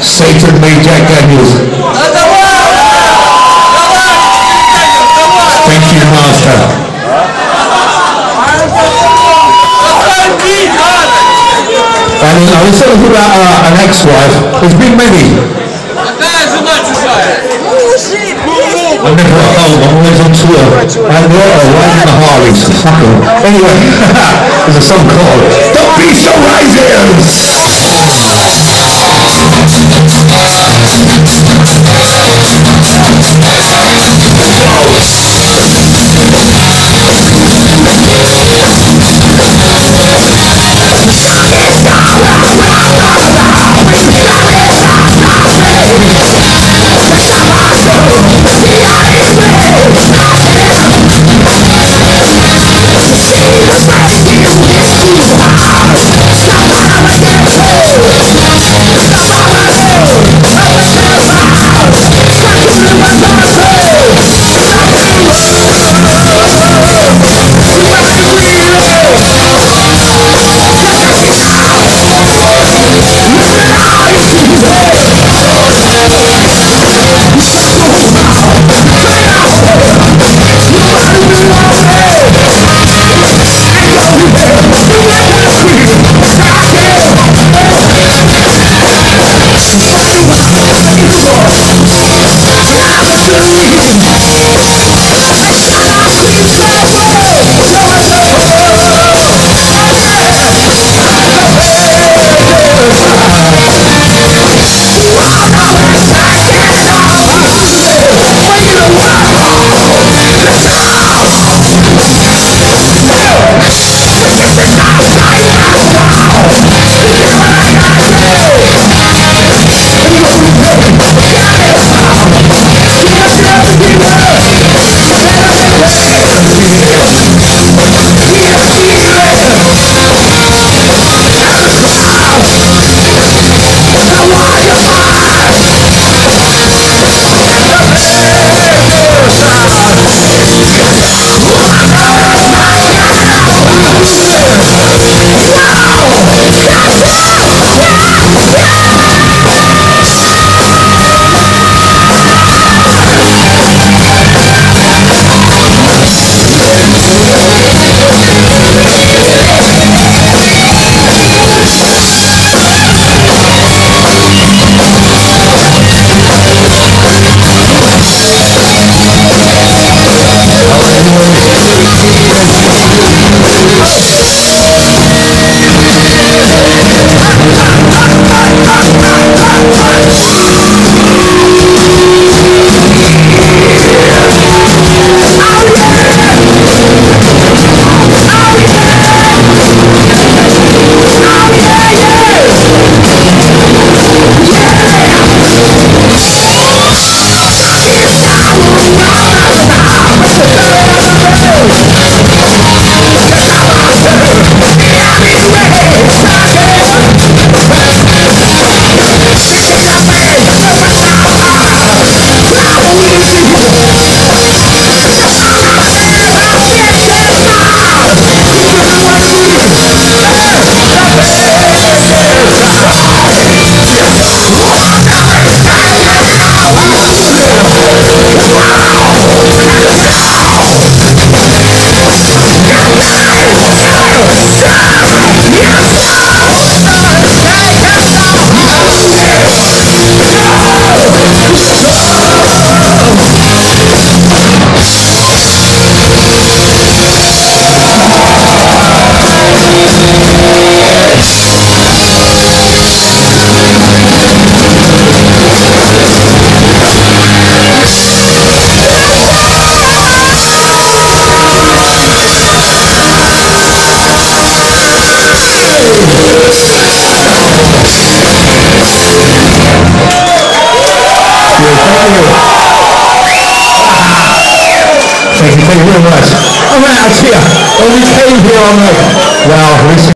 Satan made Jack Daniels. Thank you, Master. I was talking about an ex-wife. There's been many. I'm never at home, I'm always on tour. I'm riding the Harleys. Anyway, there's a song called The Beast Arises! Thank you very much. I'm out of here. Well, we came here on well,